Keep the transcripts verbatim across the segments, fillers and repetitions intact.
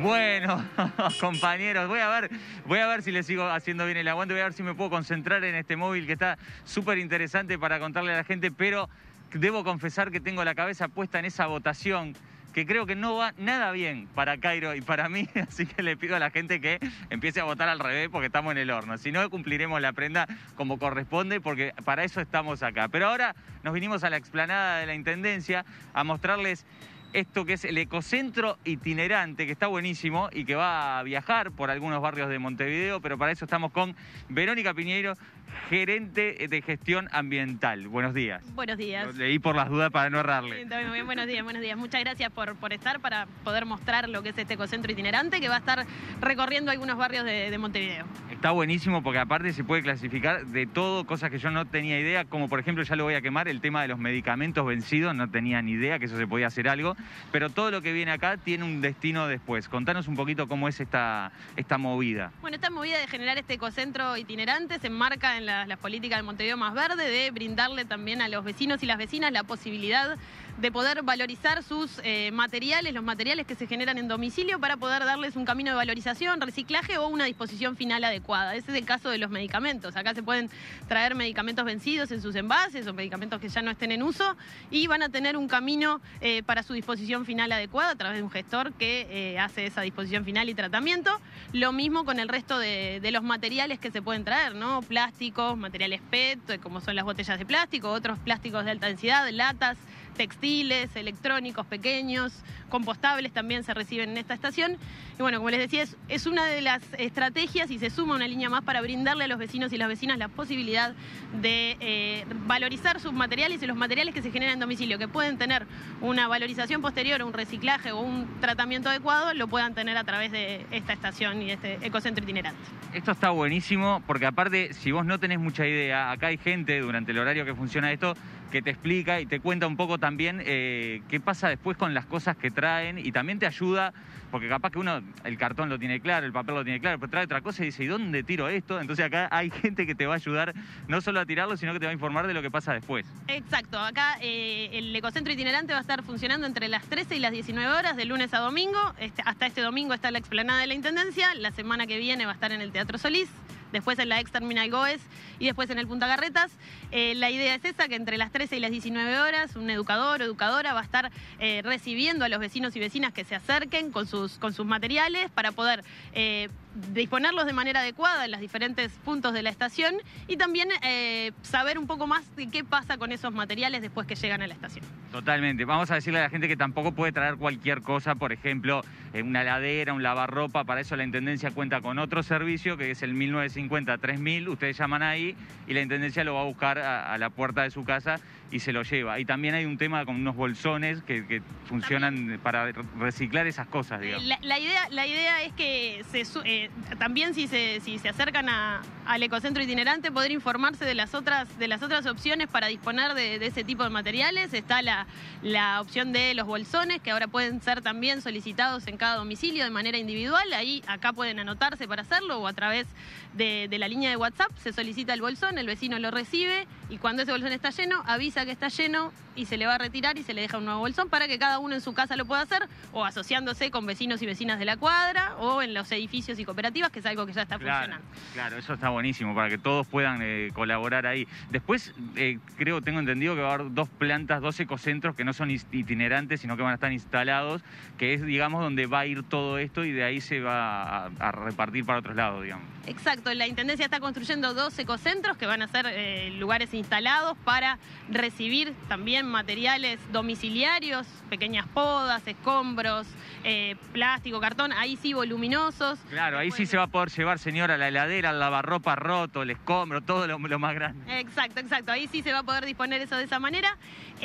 Bueno, compañeros, voy a ver, voy a ver si les sigo haciendo bien el aguante, voy a ver si me puedo concentrar en este móvil que está súper interesante para contarle a la gente, pero debo confesar que tengo la cabeza puesta en esa votación que creo que no va nada bien para Cairo y para mí, así que le pido a la gente que empiece a votar al revés porque estamos en el horno. Si no, cumpliremos la prenda como corresponde porque para eso estamos acá. Pero ahora nos vinimos a la explanada de la Intendencia a mostrarles esto que es el ecocentro itinerante, que está buenísimo y que va a viajar por algunos barrios de Montevideo, pero para eso estamos con Verónica Piñeiro, gerente de gestión ambiental. Buenos días. Buenos días. Lo leí por las dudas para no errarle. Sí, muy bien, buenos días, buenos días. Muchas gracias por, por estar, para poder mostrar lo que es este ecocentro itinerante que va a estar recorriendo algunos barrios de, de Montevideo. Está buenísimo porque aparte se puede clasificar de todo, cosas que yo no tenía idea, como por ejemplo, ya lo voy a quemar, el tema de los medicamentos vencidos, no tenía ni idea que eso se podía hacer algo, pero todo lo que viene acá tiene un destino después. Contanos un poquito cómo es esta, esta movida. Bueno, esta movida de generar este ecocentro itinerante se enmarca en la, la política del Montevideo Más Verde, de brindarle también a los vecinos y las vecinas la posibilidad de poder valorizar sus eh, materiales, los materiales que se generan en domicilio, para poder darles un camino de valorización, reciclaje o una disposición final adecuada. Ese es el caso de los medicamentos. Acá se pueden traer medicamentos vencidos en sus envases o medicamentos que ya no estén en uso y van a tener un camino eh, para su disposición final adecuada a través de un gestor que eh, hace esa disposición final y tratamiento. Lo mismo con el resto de, de los materiales que se pueden traer, ¿no? Plásticos, materiales P E T, como son las botellas de plástico, otros plásticos de alta densidad, latas, textiles, electrónicos pequeños, compostables también se reciben en esta estación. Y bueno, como les decía, es, es una de las estrategias y se suma una línea más para brindarle a los vecinos y las vecinas la posibilidad de eh, valorizar sus materiales y los materiales que se generan en domicilio, que pueden tener una valorización posterior, un reciclaje o un tratamiento adecuado, lo puedan tener a través de esta estación y de este ecocentro itinerante. Esto está buenísimo porque aparte, si vos no tenés mucha idea, acá hay gente durante el horario que funciona esto que te explica y te cuenta un poco también eh, qué pasa después con las cosas que traen y también te ayuda, porque capaz que uno el cartón lo tiene claro, el papel lo tiene claro, pero trae otra cosa y dice, ¿y dónde tiro esto? Entonces acá hay gente que te va a ayudar no solo a tirarlo, sino que te va a informar de lo que pasa después. Exacto, acá eh, el ecocentro itinerante va a estar funcionando entre las trece y las diecinueve horas, de lunes a domingo. Este, hasta este domingo está en la explanada de la Intendencia, la semana que viene va a estar en el Teatro Solís, después en la ex Terminal Goes y después en el Punta Carretas. Eh, la idea es esa, que entre las trece y las diecinueve horas un educador o educadora va a estar eh, recibiendo a los vecinos y vecinas que se acerquen con sus, con sus materiales para poder eh, disponerlos de manera adecuada en los diferentes puntos de la estación y también eh, saber un poco más de qué pasa con esos materiales después que llegan a la estación. Totalmente. Vamos a decirle a la gente que tampoco puede traer cualquier cosa, por ejemplo, una heladera, un lavarropa. Para eso la Intendencia cuenta con otro servicio que es el mil novecientos cincuenta tres mil. Ustedes llaman ahí y la Intendencia lo va a buscar a, a la puerta de su casa y se lo lleva. Y también hay un tema con unos bolsones que, que funcionan también para reciclar esas cosas, digamos. La, la, idea, la idea es que se, eh, también si se, si se acercan a, al ecocentro itinerante, poder informarse de las otras, de las otras opciones para disponer de, de ese tipo de materiales. Está la, la opción de los bolsones, que ahora pueden ser también solicitados en cada domicilio de manera individual. Ahí acá pueden anotarse para hacerlo o a través de, de la línea de WhatsApp se solicita el bolsón, el vecino lo recibe y cuando ese bolsón está lleno, avisa que está lleno y se le va a retirar y se le deja un nuevo bolsón para que cada uno en su casa lo pueda hacer o asociándose con vecinos y vecinas de la cuadra o en los edificios y cooperativas, que es algo que ya está claro, funcionando. Claro, eso está buenísimo para que todos puedan eh, colaborar ahí. Después, eh, creo, tengo entendido que va a haber dos plantas, dos ecocentros que no son itinerantes, sino que van a estar instalados, que es, digamos, donde va a ir todo esto y de ahí se va a, a repartir para otros lados, digamos. Exacto, la Intendencia está construyendo dos ecocentros que van a ser eh, lugares instalados para recibir también materiales domiciliarios, pequeñas podas, escombros, eh, plástico, cartón, ahí sí voluminosos. Claro, ahí sí se va a poder llevar, señora, la heladera, el lavarropa roto, el escombro, todo lo, lo más grande. Exacto, exacto, ahí sí se va a poder disponer eso de esa manera.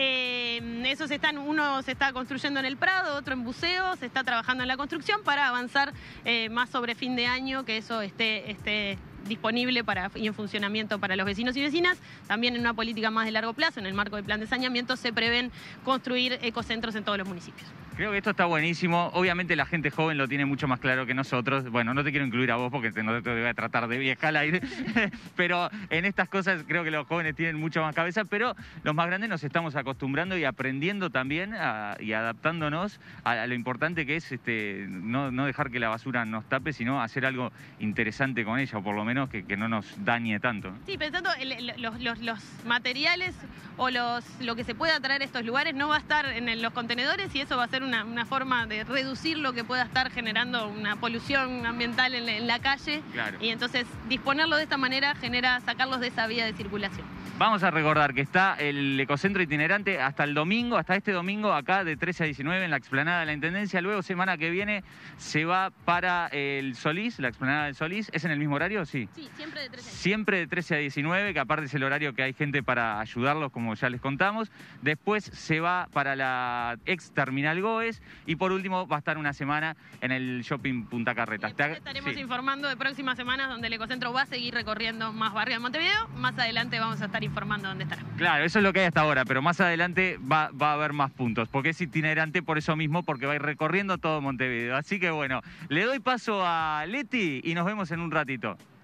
Eh, esos están, uno se está construyendo en el Prado, otro en Buceo, se está trabajando en la construcción para avanzar eh, más sobre fin de año, que eso esté, esté disponible para, y en funcionamiento para los vecinos y vecinas. También en una política más de largo plazo, en el marco del plan de saneamiento, se prevén construir ecocentros en todos los municipios. Creo que esto está buenísimo. Obviamente la gente joven lo tiene mucho más claro que nosotros. Bueno, no te quiero incluir a vos porque te, no te voy a tratar de vieja al aire. Pero en estas cosas creo que los jóvenes tienen mucho más cabeza, pero los más grandes nos estamos acostumbrando y aprendiendo también a, y adaptándonos a, a lo importante que es este, no, no dejar que la basura nos tape, sino hacer algo interesante con ella, o por lo menos que, que no nos dañe tanto. Sí, pensando en los, los, los materiales o los, lo que se pueda traer a estos lugares no va a estar en el, los contenedores, y eso va a ser una, una forma de reducir lo que pueda estar generando una polución ambiental en, en la calle. Claro. Y entonces disponerlo de esta manera genera sacarlos de esa vía de circulación. Vamos a recordar que está el ecocentro itinerante hasta el domingo, hasta este domingo, acá de trece a diecinueve en la explanada de la Intendencia. Luego, semana que viene, se va para el Solís, la explanada del Solís. ¿Es en el mismo horario? Sí. Sí, siempre de trece a diecinueve. Siempre de trece a diecinueve, que aparte es el horario que hay gente para ayudarlos, como ya les contamos. Después se va para la ex Terminal Goes. Y por último, va a estar una semana en el Shopping Punta Carretas. Después estaremos sí. informando de próximas semanas donde el ecocentro va a seguir recorriendo más barrios de Montevideo. Más adelante vamos a estar informando dónde estará. Claro, eso es lo que hay hasta ahora, pero más adelante va, va a haber más puntos, porque es itinerante por eso mismo, porque va a ir recorriendo todo Montevideo. Así que bueno, le doy paso a Leti y nos vemos en un ratito.